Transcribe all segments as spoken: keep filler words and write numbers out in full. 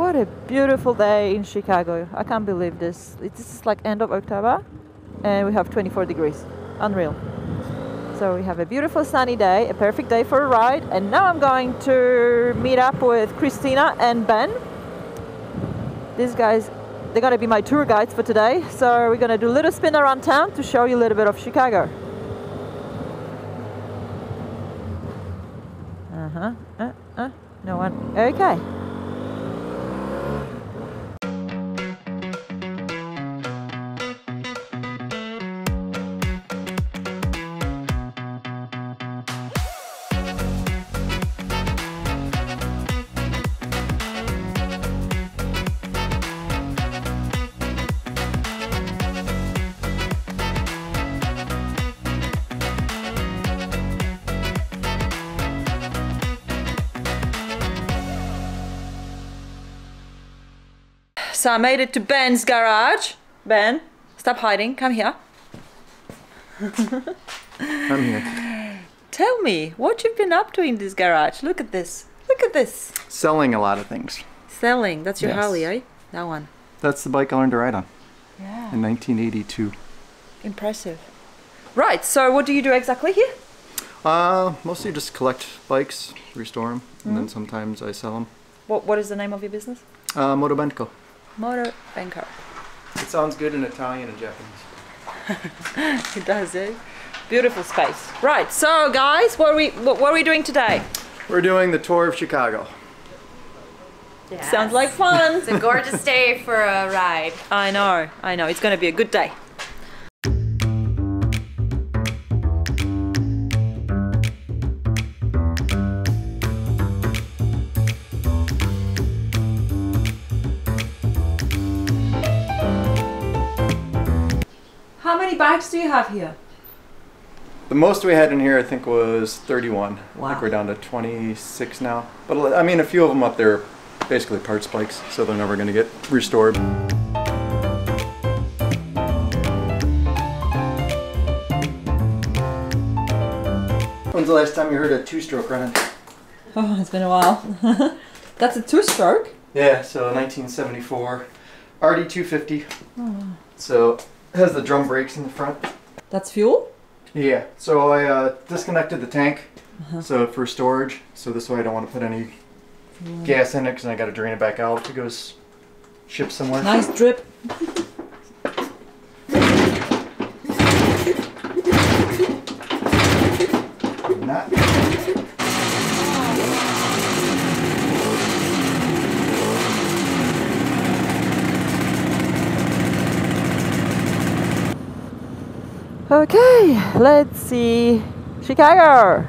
What a beautiful day in Chicago. I can't believe this. It's this is like end of October and we have twenty-four degrees. Unreal. So we have a beautiful sunny day, a perfect day for a ride. And now I'm going to meet up with Christina and Ben. These guys, they're going to be my tour guides for today. So we're going to do a little spin around town to show you a little bit of Chicago. Uh-huh. Uh, uh, no one. Okay. So I made it to Ben's garage. Ben, stop hiding. Come here. I'm here. Tell me what you've been up to in this garage. Look at this. Look at this. Selling a lot of things. Selling. That's your Yes. Harley, eh? That one. That's the bike I learned to ride on. Yeah. In nineteen eighty-two. Impressive. Right. So what do you do exactly here? Uh, mostly just collect bikes, restore them, Mm-hmm. and then sometimes I sell them. What What is the name of your business? Uh, Motobenco. Motor Banco. It sounds good in Italian and Japanese. It does, eh? Beautiful space. Right. So guys, what are we what, what are we doing today? We're doing the tour of Chicago. Yes. Sounds like fun. It's a gorgeous day for a ride. I know. I know. It's going to be a good day. How many bikes do you have here? The most we had in here, I think, was thirty-one. Wow. I think we're down to twenty-six now. But I mean, a few of them up there are basically parts bikes, so they're never going to get restored. When's the last time you heard a two-stroke running? Oh, it's been a while. That's a two-stroke? Yeah, so nineteen seventy-four R D two fifty. Oh. So it has the drum brakes in the front. That's fuel? Yeah, so I uh, disconnected the tank, Uh-huh. so for storage, so this way I don't want to put any Mm. gas in it because I got to drain it back out if it goes ship somewhere. Nice drip. Not. Okay, let's see Chicago.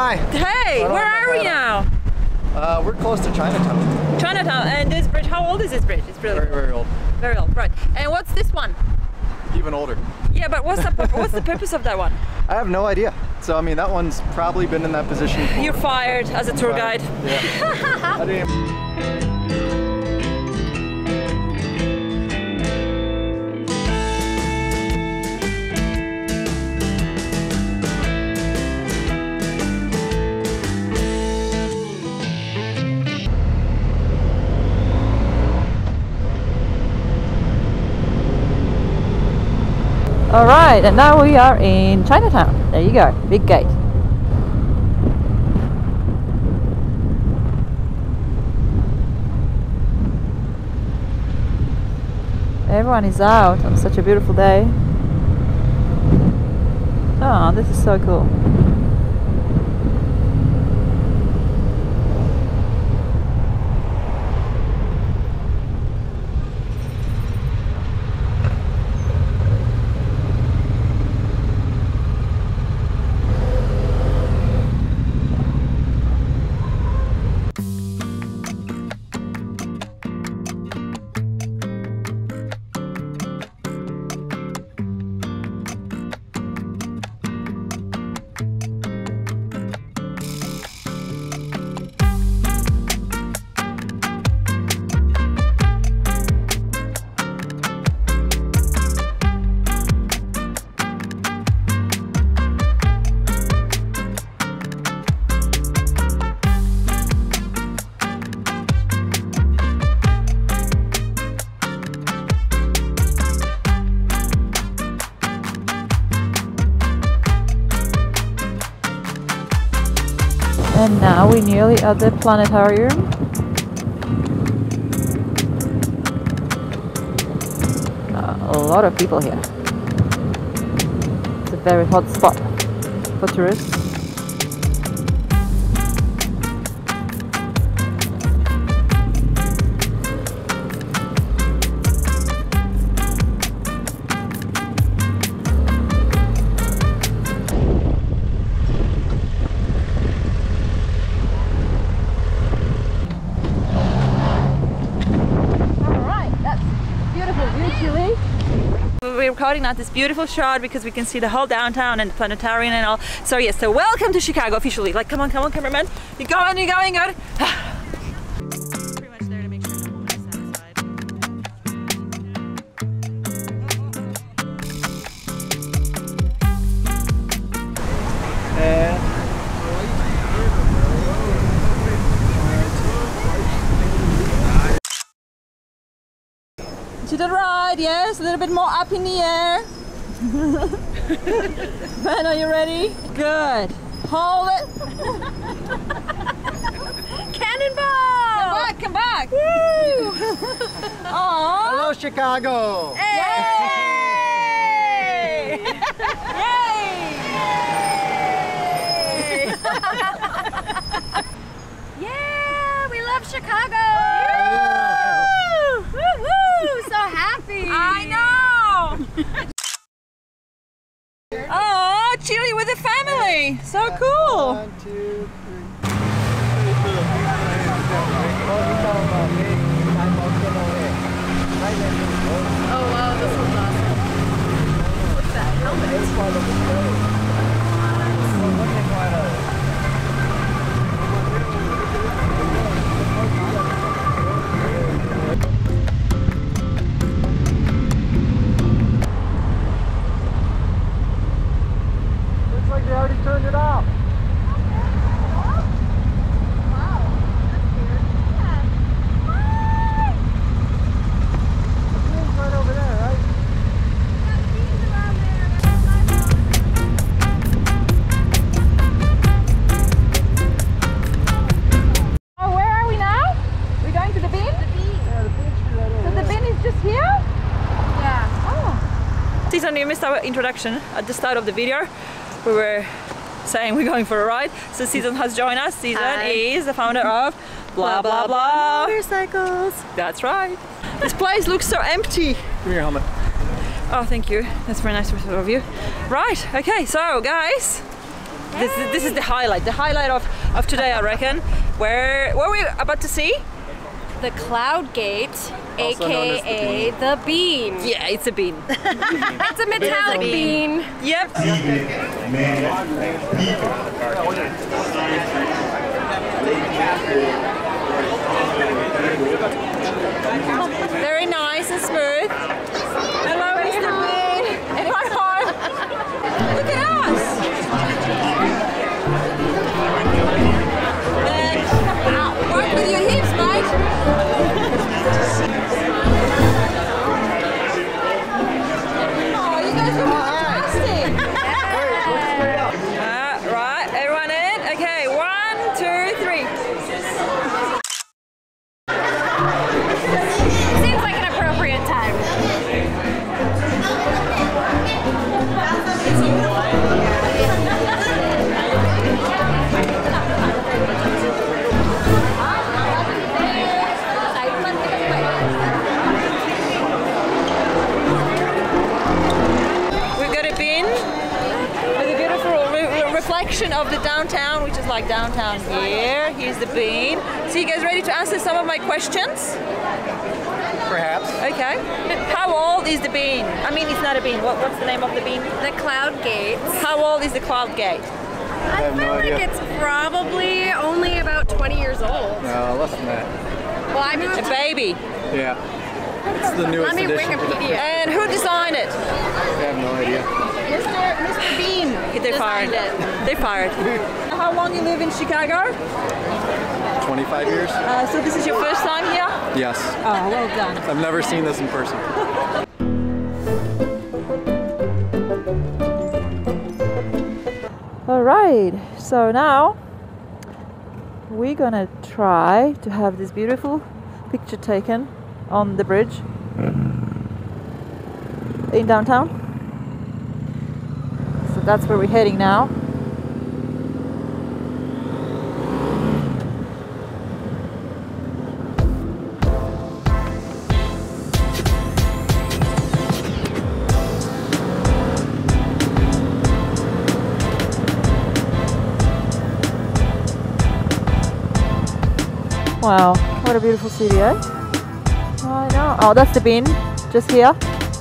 Hi. Hey, where are we now? Uh, we're close to Chinatown. Chinatown, and this bridge, how old is this bridge? It's really Very, very old. Very old, right. And what's this one? Even older. Yeah, but what's the, what's the purpose of that one? I have no idea. So, I mean, that one's probably been in that position before. You're fired as a tour guide. Yeah. I didn't... Alright, and now we are in Chinatown. There you go, big gate. Everyone is out on such a beautiful day. Oh, this is so cool. And now we're nearly at the planetarium. Uh, a lot of people here. It's a very hot spot for tourists. We're recording now this beautiful shot because we can see the whole downtown and the planetarium and all. So yes, so welcome to Chicago officially. Like, come on, come on, cameraman. You're going, you're going, good. Pretty much there to make sure the woman is satisfied. And to the right, yes, a little bit more up in the air. Ben, are you ready? Good. Hold it. Cannonball! Come back, come back. Woo! Aww. hello, Chicago. Yay! Yay! Yeah, we love Chicago! Yeah. Woo! Woo! Woo! So happy! I know! Oh, Chile with the family! So cool! One, two, three. Oh wow, this one's awesome. Look at that helmet. Looks like they already turned it off. Season, you missed our introduction at the start of the video. We were saying we're going for a ride. So Season has joined us. Season Hi. is the founder of blah blah blah motorcycles. That's right. This place looks so empty. Give me your helmet. Oh, thank you. That's very nice of you. Right. Okay. So, guys, This is this is the highlight, the highlight of, of today, I reckon. Where what are we about to see? The Cloud Gate, Also known as the aka the bean. Yeah, it's a bean. It's a metallic bean. Yep. Very nice and smooth. Hello, Mister Bean. Anyone home? Look at us. And work with your hips, mate. Oh, you guys are fantastic. Uh, right, everyone in? Okay, one, two, three. Seems like an appropriate time. We've got a bin with a beautiful re reflection of the downtown, which is like downtown here. Here's the bin. So you guys ready to answer some of my questions? Perhaps. Okay. How old is the bean? I mean, it's not a bean. What, what's the name of the bean? The Cloud Gate. How old is the Cloud Gate? I have feel no like idea. it's probably only about twenty years old. No, less than that. Well, I moved A to baby. Yeah. It's the newest Let me edition. Wikipedia. And who designed it? I have no idea. Mister Mister Bean. They fired. designed it. They fired. How long you live in Chicago? twenty-five years? Uh, so this is your first time here? Yes. Oh, well done. I've never seen this in person. All right, so now we're gonna try to have this beautiful picture taken on the bridge in downtown. So that's where we're heading now. Wow, what a beautiful city, eh? I know. Oh, that's the bin, just here.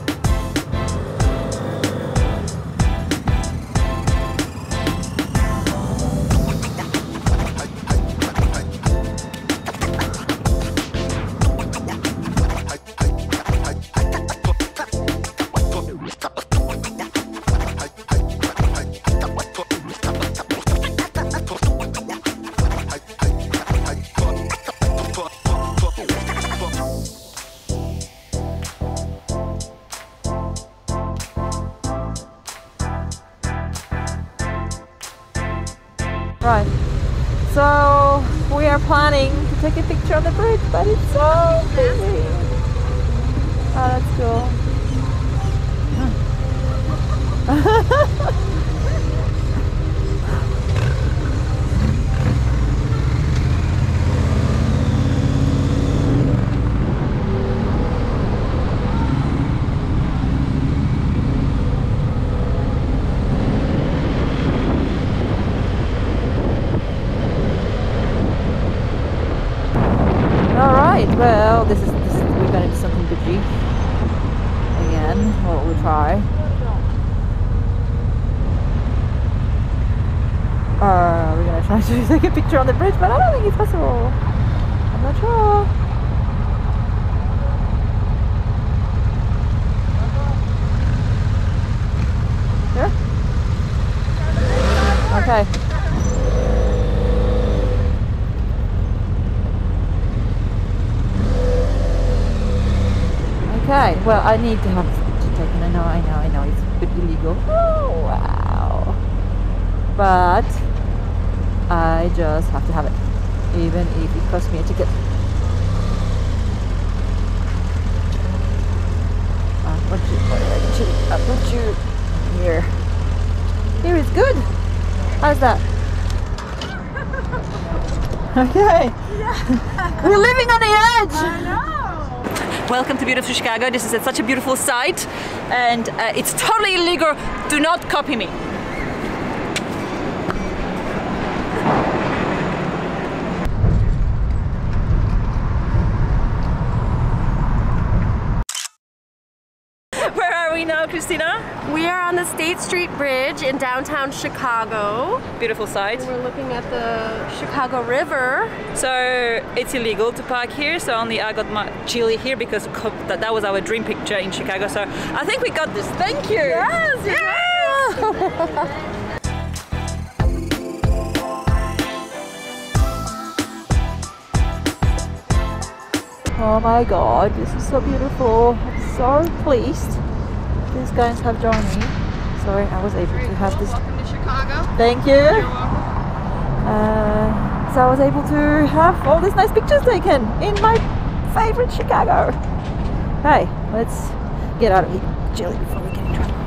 Right, so we are planning to take a picture on the bridge, but it's so busy. Oh, that's cool. Well, this is, this is we're gonna do something bougie again. Well, we'll try. Uh, we're gonna try to take a picture on the bridge, but I don't think it's possible. I'm not sure. Yeah? Okay. Okay, well, I need to have this picture taken. I know, I know, I know, it's a bit illegal. Oh, wow. But I just have to have it, even if it costs me a ticket. I'll put you, I'll put you here. Here is good. How's that? Okay. Yeah. We're living on the edge. I know. Welcome to beautiful Chicago. This is at such a beautiful site, and uh, it's totally illegal. Do not copy me. Christina? We are on the State Street Bridge in downtown Chicago. Beautiful sight. We're looking at the Chicago River. So it's illegal to park here, so only I got my chili here because that, that was our dream picture in Chicago. So I think we got this. Thank you. Yes, yeah. Oh my god, this is so beautiful. I'm so pleased these guys have joined me. Sorry, I was able to have this. Welcome to Chicago. Thank you. You're welcome. Uh, so I was able to have all these nice pictures taken in my favorite Chicago. Hey, let's get out of here, Jilly, before we get in trouble.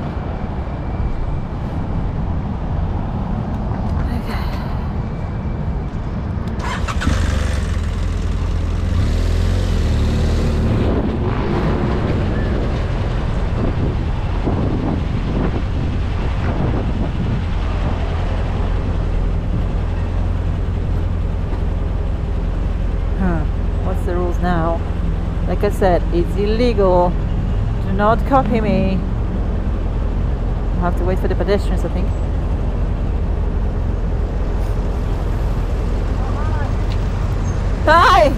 Now, like I said, it's illegal. Do not copy me. I have to wait for the pedestrians, I think. Hi!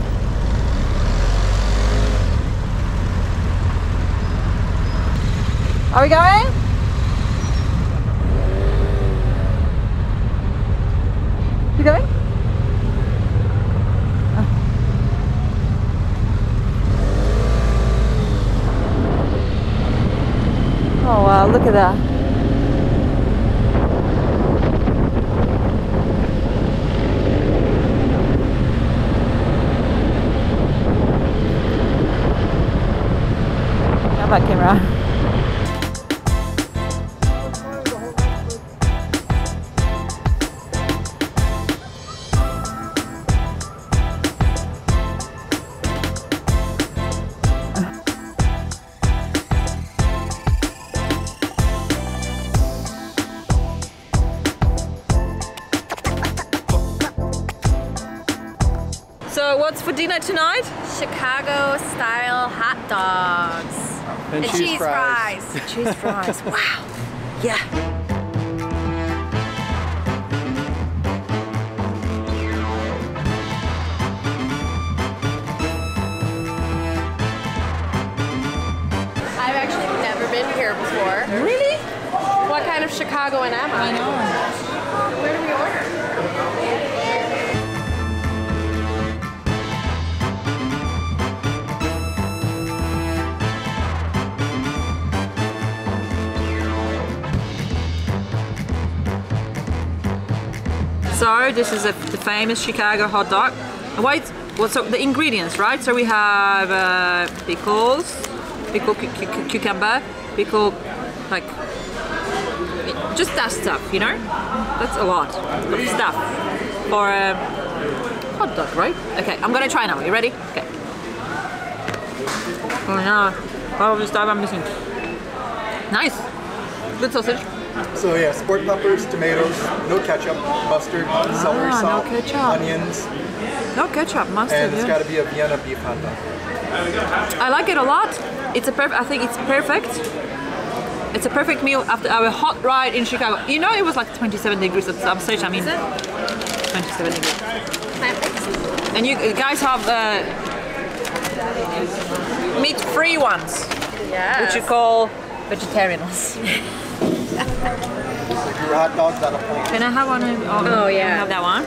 Are we going? You going? Oh wow, look at that. Come back, camera. So what's for dinner tonight? Chicago style hot dogs. And, And cheese, cheese fries. fries. Cheese fries. Wow. Yeah. I've actually never been here before. Really? What kind of Chicagoan am I? I know. Where do we order? So this is a, the famous Chicago hot dog. Wait, what's well, so the ingredients, right? So we have uh, pickles, pickle cu cu cucumber, pickle, like just that stuff, you know. That's a lot of stuff for a hot dog, right? Okay, I'm gonna try now. You ready? Okay. Oh no, all of the stuff I'm missing. Nice, good sausage. So yeah, sport peppers, tomatoes, no ketchup, mustard, celery Ah, no salt, ketchup. onions, No ketchup, mustard. and it's yeah. got to be a Vienna beef hot dog. I like it a lot. It's a perf I think it's perfect. It's a perfect meal after our hot ride in Chicago. You know, it was like twenty-seven degrees at some stage. I mean, twenty-seven degrees. And you guys have uh, meat-free ones, Yes. which you call vegetarian ones. Your hot dogs on a plate. Can I have one? Oh, Oh, yeah. Can I have that one?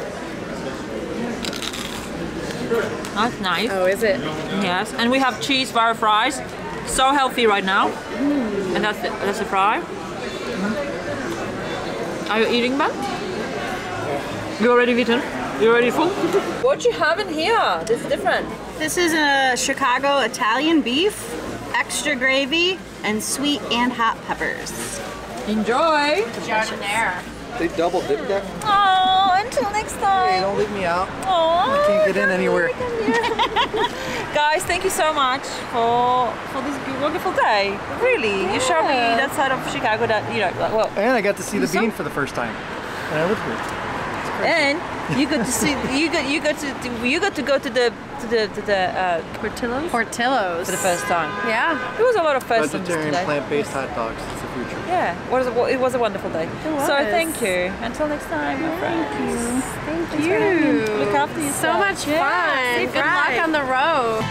That's nice. Oh, is it? Yes, and we have cheese fire fries. So healthy right now. Mm. And that's the, that's the fry. Mm. Are you eating that? You already eaten? You already full? What you have in here? This is different. This is a Chicago Italian beef, extra gravy, and sweet and hot peppers. Enjoy. Jardiniere. They double dip that. Oh, until next Hey, time. don't leave me out. Oh, I can't get in anywhere. Guys, thank you so much for for this wonderful day. Really, you showed me that side of Chicago that you know. Well, And I got to see the So- bean for the first time. And I live here. and You got to see. You got. You got to. You got to go to the to the to the uh, Portillo's Portillo's. for the first time. Yeah. There was a lot of firsts Vegetarian, today. plant-based hot dogs. It's the future. Yeah, it was, a, it was a wonderful day. It was. So thank you. Until next time, my friends. Thank Thanks you. for having me. Look after yourself. So much Yeah, fun. safe Good ride. luck on the road.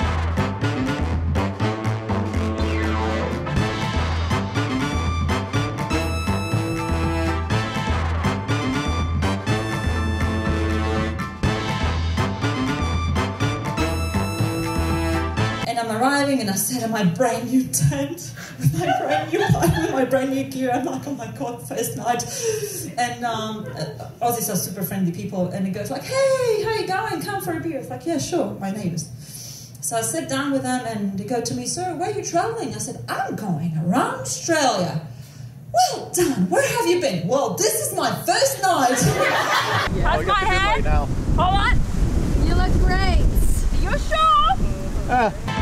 And I'm arriving and I sit in my brand new tent with my brand new bike, with my brand new gear. I'm like, oh my God, first night. And um, Aussies are super friendly people. And it goes like, hey, how you going? Come for a beer. It's like, yeah, sure, my neighbors. So I sit down with them and they go to me, sir, where are you traveling? I said, I'm going around Australia. Well done. Where have you been? Well, this is my first night. How's my head? Hold on. You look great. You sure? Ah.